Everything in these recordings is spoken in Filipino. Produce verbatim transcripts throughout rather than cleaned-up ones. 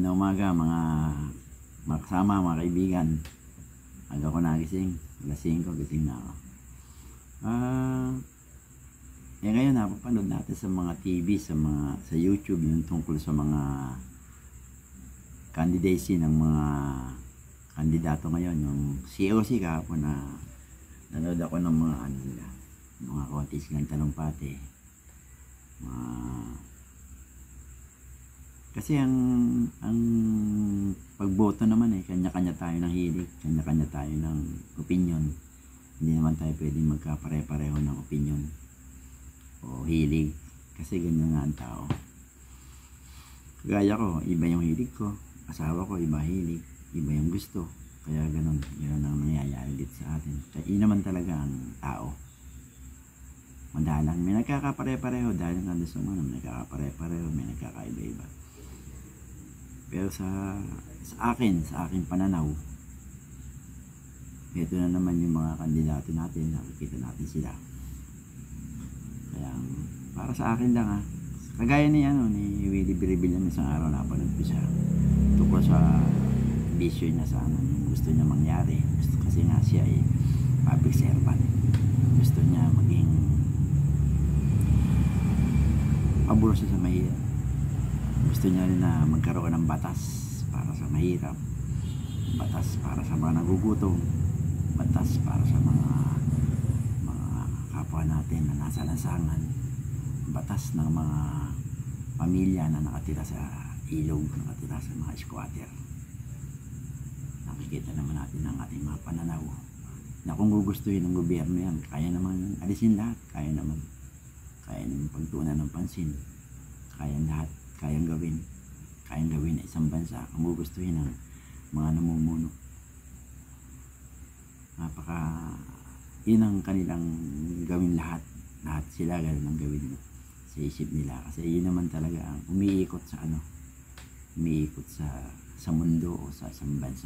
na umaga mga mga kasama, mga kaibigan. Aga ko nagising, alas singko gising na ako. Ah, eh ngayon napapanood natin sa mga T V, sa mga sa YouTube yung tungkol sa mga candidacy ng mga kandidato ngayon, yung C O C kahapon na nanood ako ng mga ano nila, mga kontis ng talumpati. Mga Kasi ang ang pagboto naman eh, kanya-kanya tayo ng hilig, kanya-kanya tayo ng opinion. Hindi naman tayo pwedeng magkapare-pareho ng opinion o hilig, kasi ganyan nga ang tao. Kagaya ko, iba yung hilig ko, asawa ko iba hilig, iba yung gusto, kaya ganun, yun ang nangyayari dito sa atin. Kaya yun naman talaga ang tao. Madalang may nagkakapare-pareho dahil nga doon sa mga may nagkakapare-pareho, may nagkakaiba-iba. Pero sa sa akin, sa aking pananaw, ito na naman yung mga kandidato natin, nakikita natin sila. Kaya para sa akin lang ha, kagaya ni ano ni Willie Biribilyan, isang araw napanood ko siya tungkol sa bisyo niya sa ano, yung gusto niya mangyari. Gusto, kasi nga siya ay public servant. Gusto niya maging pabor siya sa mahirap. Gusto niya rin na magkaroon ng batas para sa mahirap, batas para sa mga nagugutom, batas para sa mga mga kapwa natin na nasa lansangan, batas ng mga pamilya na nakatira sa ilog, nakatira sa mga squatter. Nakikita naman natin ang ating mga pananaw na kung gugustuhin ng gobyerno yan, kaya naman alisin lahat, kaya naman kaya naman pagtuunan ng pansin, kaya lahat, kayang gawin, kayang gawin na isang bansa kung gugustuhin ng mga namumuno. Napaka yun ang kanilang gawin lahat, lahat sila ganun ang gawin sa isip nila, kasi yun naman talaga ang umiikot sa ano, umiikot sa sa mundo o sa isang bansa.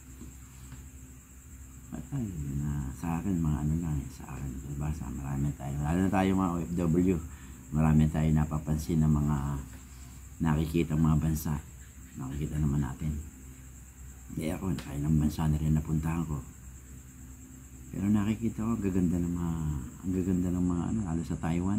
At ay, na, sa akin mga ano lang, sa akin basa, marami tayo, lalo na tayo mga O F W, marami tayo napapansin ng mga nakikita mga bansa, nakikita naman natin. Hindi ako, kaya ng bansa na rin napuntahan ko, pero nakikita ko gaganda ng mga ang gaganda ng mga ano, lalo sa Taiwan.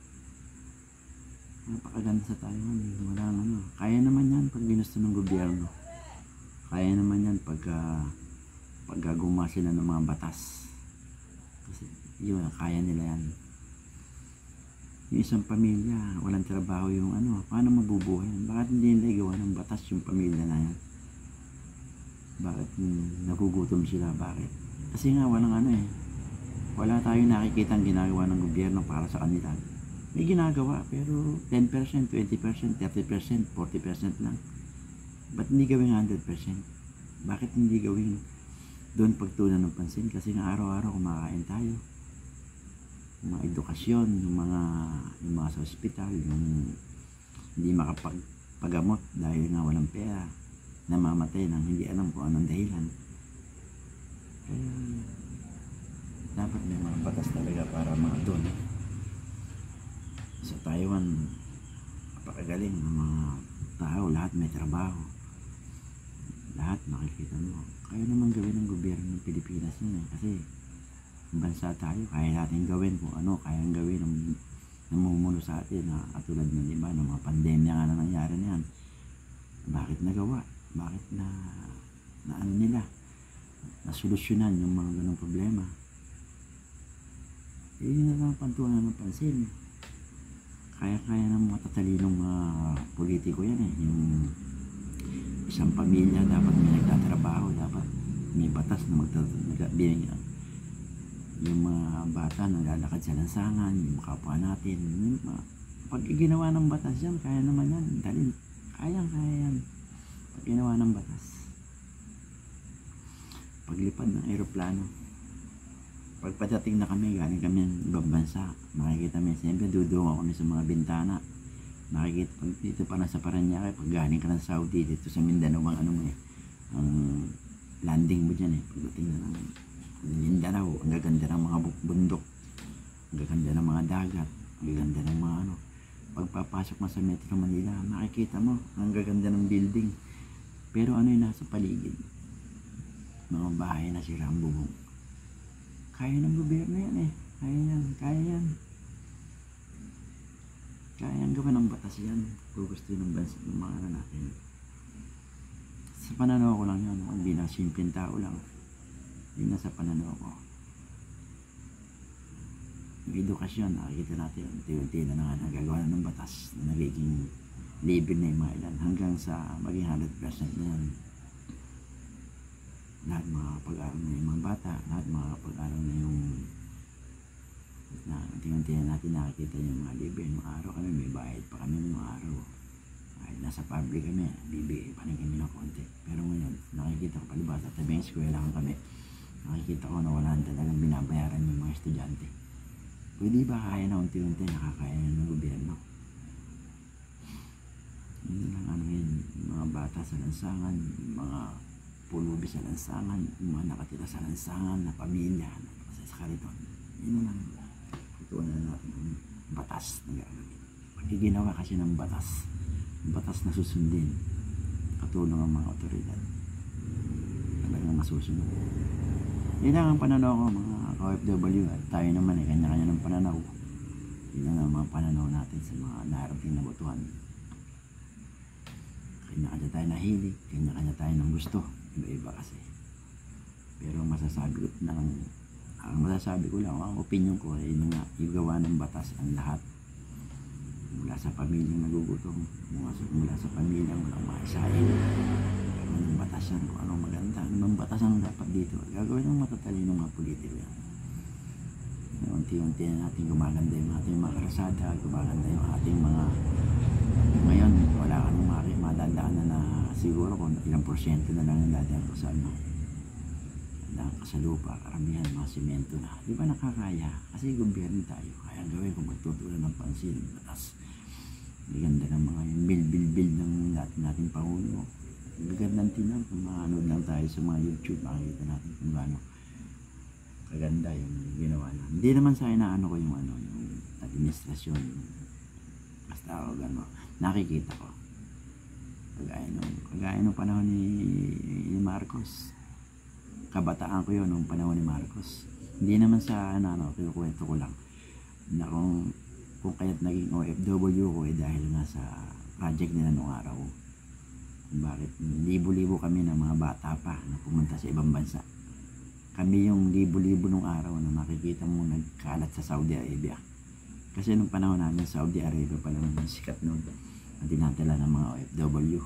Napakaganda sa Taiwan eh. Walang ano, kaya naman yan pag ginusto ng gobyerno, kaya naman yan pagka pagka gumawa sila ng mga batas, kasi yun, kaya nila yan. Yung isang pamilya, walang trabaho yung ano, paano mabubuhay? Bakit hindi nila igawa ng batas yung pamilya na yan? Bakit hmm, nagugutom sila? Bakit? Kasi nga walang ano eh, wala tayong nakikita ang ginagawa ng gobyerno para sa kanila. May ginagawa pero ten percent, twenty percent, thirty percent, forty percent lang. Ba't hindi gawin one hundred percent? Bakit hindi gawin doon pagtuunan ng pansin? Kasi nga araw-araw kumakain tayo. Yung mga edukasyon, yung mga yung mga sa ospital, yung hindi makapagpagamot dahil nga walang pera, namamatay nang hindi alam kung anong dahilan. Kaya dapat may mga batas talaga para mga doon. Sa Taiwan, napakagaling ng mga tao, lahat may trabaho, lahat makikita mo. Kaya naman gawin ng gobyerno ng Pilipinas yun eh, kasi bansa tayo, kaya natin gawin kung ano, kayang gawin ng namumuno sa atin na katulad ng iba, ng mga pandemya nga na nangyari na yan. Bakit nagawa? Bakit na, na ano nila, nasolusyonan yung mga ganong problema? Eh, yun na lang pantunan ng pansin. Kaya-kaya ng mga tatalinong mga politiko yan eh, yung isang pamilya dapat may nagtatrabaho, dapat may batas na magtatrabaho. Yung mga bata naglalakad sa lansangan, yung kapwa natin, yung mga, pag ginawa ng batas yan, kaya naman yan, dali, kayang kaya yan pag ginawa ng batas. Paglipad ng aeroplano, pagpadating na kami, galing kami ng ibang bansa, makikita kami, siyempre dudungo kami sa mga bintana, makikita, pag dito pa na sa Paranaque, pag galing ka ng Saudi, dito sa Mindanao, ang ano mo eh, ang landing mo dyan eh, pagdating na ng Mindanao, ang gaganda ng mga bundok, ang gaganda ng mga dagat, ang gaganda ng mga ano. Pagpapasok mo sa Metro Manila, makikita mo ang gaganda ng building, Pero ano yung nasa paligid? Mga bahay na sira ang bubong. Kaya ng gobyerno yan eh. Kaya yan, kaya yan. Kaya yan gawa ng batas yan. Kung gusto ng bansa ng mga ano natin. Sa pananaw ko lang yun. Hindi na simpleng tao lang. Yun na sa pananaw ko. Yung edukasyon, nakikita natin. Unti-unti na nga nagagawa na ng batas na nagiging libre na yung mga ilan. Hanggang sa maging one hundred percent na yan. Lahat mga pag-aaral na yung mga bata. Lahat mga pag-aaral na yung na unti-unti na natin nakikita yung mga libre. Nung araw kami, may bayad pa kami nung araw. Kahit nasa public kami, bibigay pa rin kami ng konti. Pero ngayon, nakikita ko palibasa, tabing eskwela kami. Nakikita ko na wala talagang binabayaran yung mga estudyante. Pwede ba kaya na unti-unti nakakaya ng gobyerno? Yun lang ano yun, mga bata sa lansangan, mga pulubi sa lansangan, mga nakatira sa lansangan na pamilya, sa kariton. Yun lang. Ito na natin ang batas na gagawin. Pag ginawa kasi ng batas, batas na susundin, katulong ang mga otoridad, talagang masusunod. Yun lang ang pananaw ko mga K O F W at tayo naman eh, kanya-kanya ng pananaw. Yun lang ang mga pananaw natin sa mga narating na botohan. Kanya-kanya tayo nahilig, kanya-kanya tayo ng gusto, iba-iba kasi. Pero masasabi ko na lang, ang masasabi ko lang, ang opinion ko ay nga, igawa ng batas ang lahat. Mula sa pamilyang nagugutom, mula sa, mula sa pamilyang walang maisahin. Gagawin ng batas yan kung anong maganda. Anong batas ang dapat dito? Gagawin ng matatalino mga politiko yan. Unti-unti na natin gumaganda yung ating mga karasada, gumaganda yung ating mga... Ngayon, wala ka nang madadaan na na siguro kung ilang porsyento na lang yung dadaan ko sa ano. Sa lupa, karamihan, mga simento na. Di ba nakakaya? Kasi gobyerno tayo. Kaya gawin kung magtutulan ng pansin. Batas. Maganda ng mga yung bil-bil-bil ng natin nating Pangulo. Magandang tinan. Kung maanood lang tayo sa mga YouTube, makikita natin kung gaano kaganda yung ginawa na. Hindi naman sa akin na ano ko yung ano, yung administrasyon. Basta ako gano'n. Nakikita ko. Kagaya nung, kagaya nung panahon ni, ni Marcos. Kabataan ko yun nung panahon ni Marcos. Hindi naman sa ano, ano kinukwento ko lang na kung, kung kaya't naging O F W ko eh dahil nga sa project nila nung araw. Bakit libo-libo kami ng mga bata pa na pumunta sa ibang bansa. Kami yung libo-libo nung araw na makikita mo nagkalat sa Saudi Arabia. Kasi nung panahon namin Saudi Arabia pa lang sikat noon na dinadala ng mga O F W.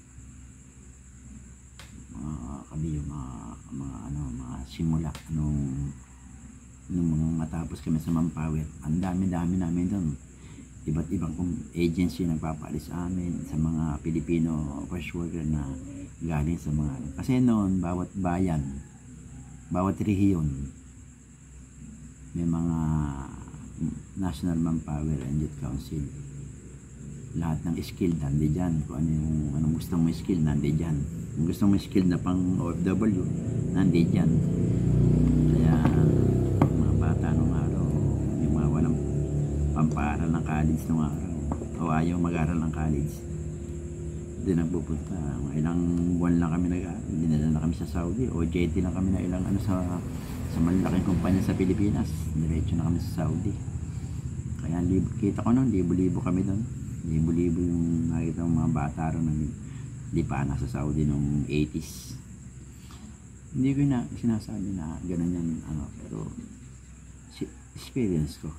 Uh, kami yung mga, mga ano mga simula nung nung mga matapos kami sa Mampawet, ang dami-dami namin doon, iba't ibang agency nagpapaalis sa amin sa mga Pilipino first worker na galing sa mga kasi noon bawat bayan, bawat rehiyon may mga National Manpower and Youth Council. Lahat ng skill nandi dyan. Kung ano yung anong gusto mo skill nandi dyan. Kung gusto mo skill na pang O F W nandi dyan. Kaya mga bata nung araw yung mga walang pampaaral ng college nung araw o ayaw mag-aral ng college hindi nagpupunta. Ilang buwan lang kami nag-aaral, dinala na kami sa Saudi o J T lang kami na ilang ano sa sa malaking kumpanya sa Pilipinas, diretso na kami sa Saudi. Kaya libo, kita ko nun, libo-libo kami doon. Libo-libo yung nakita ng mga bata rin na lipa sa Saudi noong eighties. Hindi ko na sinasabi na gano'n yan, ano, pero si, experience ko.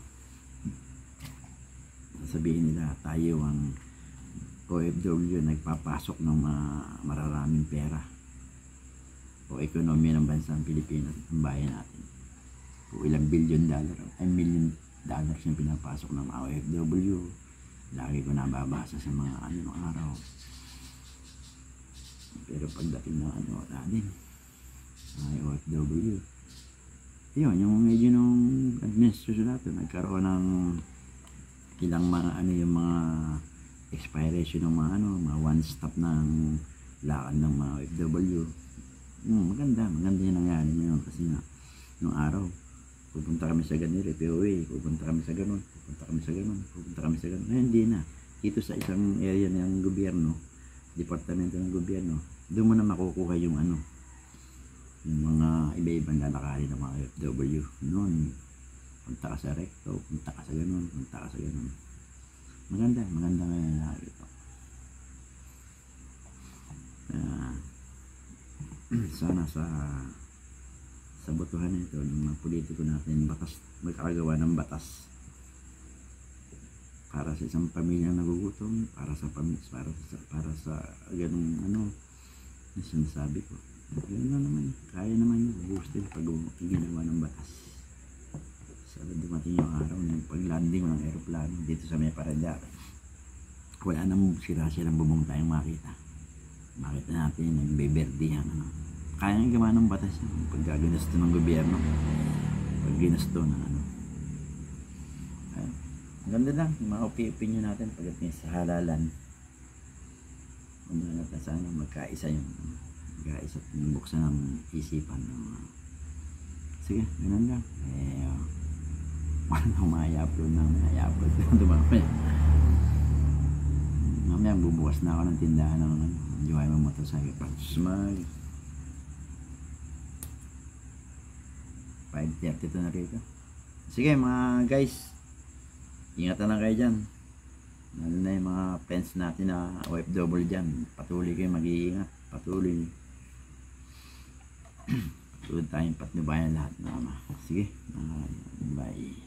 Sabihin nila, tayo ang O F W nagpapasok ng uh, mararaming pera o ekonomiya ng bansang Pilipinas, ang bayan natin. O ilang billion dollar, ay million dollars yung pinapasok ng O F W. Lagi ko nababasa sa mga ano ng araw. Pero pagdating ng ano, wala din. Ay, O F W. Yun, yung medyo nung administration natin, nagkaroon ng ilang mga ano yung mga expiration ng mga ano, mga one stop ng lakad ng mga O F W. Hmm, maganda, maganda yung nangyari ngayon kasi nga, nung araw, pupunta kami sa ganito, P O A, pupunta kami sa ganun, pupunta kami sa ganun, pupunta kami sa ganun. Ngayon, hindi na. Dito sa isang area ng gobyerno, departamento ng gobyerno, Doon mo na makukuha yung ano, yung mga iba-ibang lalakarin ng mga O F W. Noon, punta ka sa recto, punta ka sa ganun, punta ka sa ganun. Maganda, maganda ngayon na ito. Uh, sana sa sa botohan nito ng mga politiko natin, batas, magkakagawa ng batas para sa isang pamilyang nagugutom, para sa pamilya, para sa para sa ganung ano na sinasabi ko. Ganun na naman, kaya naman yung gusto pag ginawa ng batas. Sana dumating yung araw ng pag-landing ng aeroplano dito sa may Paranaque, wala nang sira-sira ng bubong tayong makita. Makita natin nagbe-berdihan, ano. Kaya nga gawa ng batas yun pag ginasto ng gobyerno, pag ginasto ng ano. Ay, ganda lang yung mga opinion natin pagdating sa halalan. Ano natin sana magkaisa yung magkaisa at buksan ng isipan ng mga. Sige, ganun lang. Eh, uh, walang maya-upload na maya-upload na dumamay. Mamaya bubukas na ako ng tindahan ng ano, Joy mo motorcycle punch. Mag five thirty to na rito. Sige mga guys, ingatan lang kayo dyan. Lalo na yung mga friends natin na O F W dyan. Patuloy kayo mag-iingat. Patuloy. Patuloy tayong patnubayan lahat. Sige, bye.